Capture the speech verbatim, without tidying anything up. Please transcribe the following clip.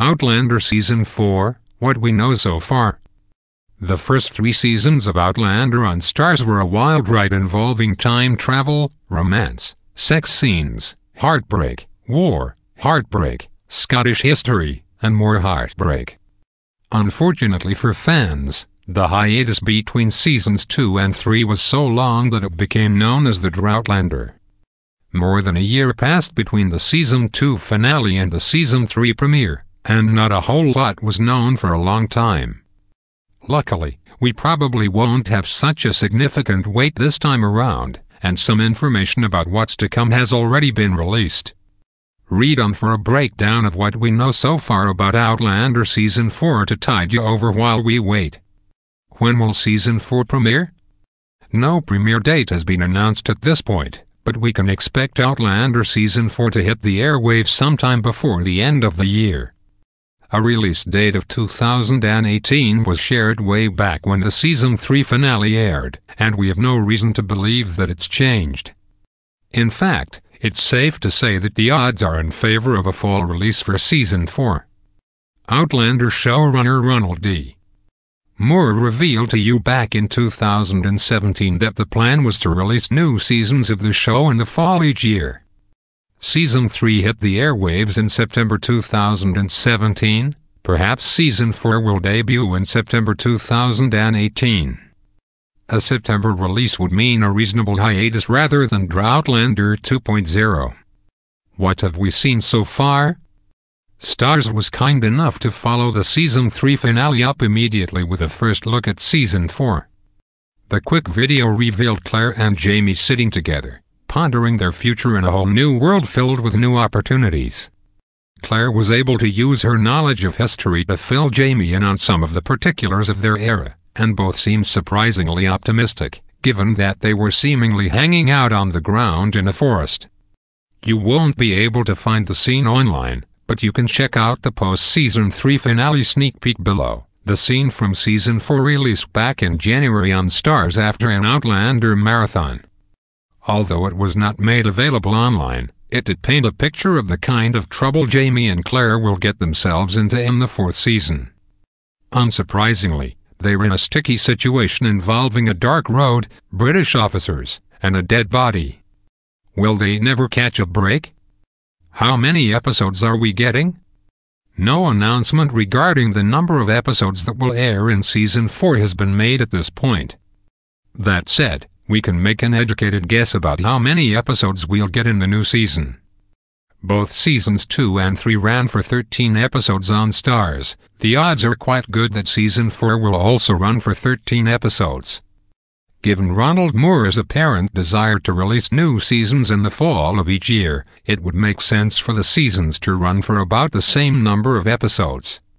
Outlander Season four, What We Know So Far. The first three seasons of Outlander on Starz were a wild ride involving time travel, romance, sex scenes, heartbreak, war, heartbreak, Scottish history, and more heartbreak. Unfortunately for fans, the hiatus between seasons two and three was so long that it became known as the Droughtlander. More than a year passed between the season two finale and the season three premiere, and not a whole lot was known for a long time. Luckily, we probably won't have such a significant wait this time around, and some information about what's to come has already been released. Read on for a breakdown of what we know so far about Outlander Season four to tide you over while we wait. When will Season four premiere? No premiere date has been announced at this point, but we can expect Outlander Season four to hit the airwaves sometime before the end of the year. A release date of two thousand eighteen was shared way back when the Season three finale aired, and we have no reason to believe that it's changed. In fact, it's safe to say that the odds are in favor of a fall release for Season four. Outlander showrunner Ronald D. Moore revealed to you back in two thousand seventeen that the plan was to release new seasons of the show in the fall each year. Season three hit the airwaves in September two thousand seventeen, perhaps Season four will debut in September two thousand eighteen. A September release would mean a reasonable hiatus rather than Droughtlander two point oh. What have we seen so far? Starz was kind enough to follow the Season three finale up immediately with a first look at Season four. The quick video revealed Claire and Jamie sitting together, pondering their future in a whole new world filled with new opportunities. Claire was able to use her knowledge of history to fill Jamie in on some of the particulars of their era, and both seemed surprisingly optimistic, given that they were seemingly hanging out on the ground in a forest. You won't be able to find the scene online, but you can check out the post-Season three finale sneak peek below. The scene from Season four released back in January on Starz after an Outlander marathon. Although it was not made available online, it did paint a picture of the kind of trouble Jamie and Claire will get themselves into in the fourth season. Unsurprisingly, they're in a sticky situation involving a dark road, British officers, and a dead body. Will they never catch a break? How many episodes are we getting? No announcement regarding the number of episodes that will air in Season four has been made at this point. That said, we can make an educated guess about how many episodes we'll get in the new season. Both Seasons two and three ran for thirteen episodes on Starz. The odds are quite good that Season four will also run for thirteen episodes. Given Ronald Moore's apparent desire to release new seasons in the fall of each year, it would make sense for the seasons to run for about the same number of episodes.